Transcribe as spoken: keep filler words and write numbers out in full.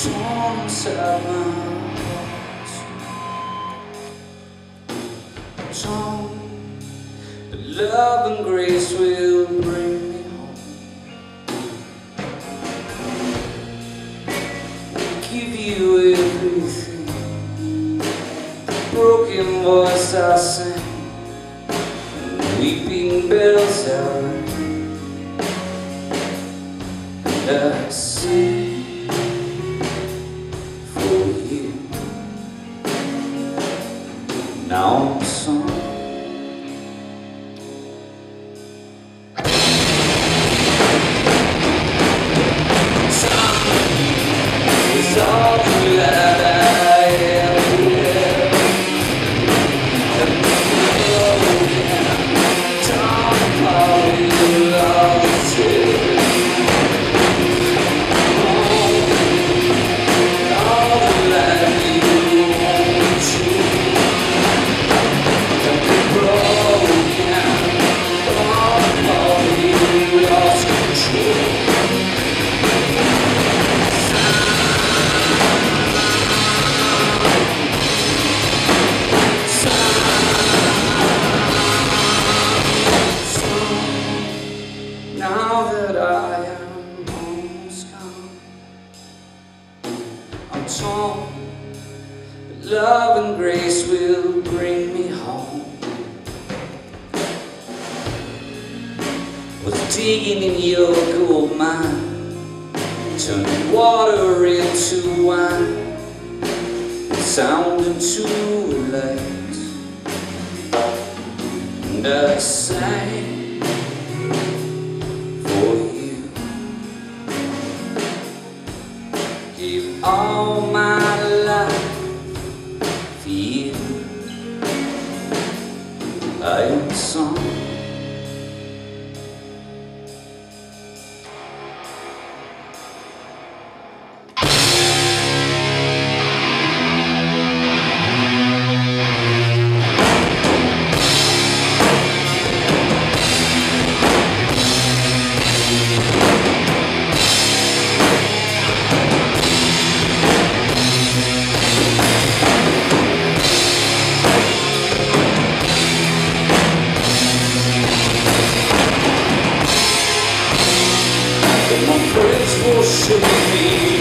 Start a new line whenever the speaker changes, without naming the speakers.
torn inside my heart. Torn, but love and grace will bring me home. Give you everything. The broken voice I sing, and weeping bells I ring. And I sing for you. Now I'm song. It's all that I ever had. And broken, torn apart, you lost it. All the life you want to. And broken, torn apart, you lost control. Now that I am almost gone, I'm torn, but love and grace will bring me home. Was digging in your gold mine, turning water into wine, and sound into a light. And I sang for you. Give all my life for you. I am song. My friends will show me